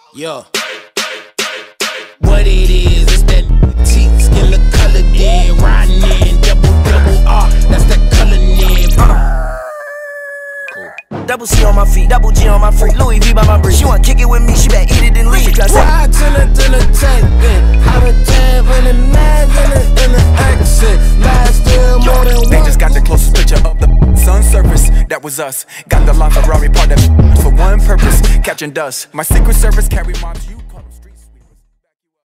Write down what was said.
Yo, what it is, it's that teeth, skin look colored in, riding in, double R, that's that coloring in. Double C on my feet, double G on my freak, Louis V by my brief. She wanna kick it with me, she better eat it and leave. Ride to the tank, how to tab in the mag in the accent. Last still more than one. They just got the closest picture of the sun's surface. That was us. Got the LaFerrari part of for one purpose, catching dust. My Secret Service carry moms.